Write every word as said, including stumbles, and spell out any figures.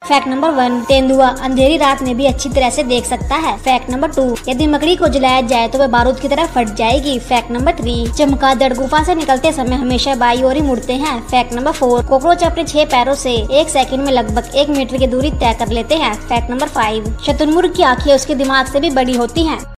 Fact number one, तेंदुआ अंधेरी रात में भी अच्छी तरह से देख सकता है। फैक्ट नंबर टू, यदि मकड़ी को जलाया जाए तो वह बारूद की तरह फट जाएगी। फैक्ट नंबर थ्री, चमगादड़ गुफा से निकलते समय हमेशा बाई ओर ही मुड़ते हैं। फैक्ट नंबर फोर, कॉकरोच अपने छह पैरों से एक सेकंड में लगभग एक मीटर की दूरी तय कर लेते हैं। फैक्ट नंबर फाइव, शुतुरमुर्ग की आंखें उसके दिमाग से भी बड़ी होती हैं।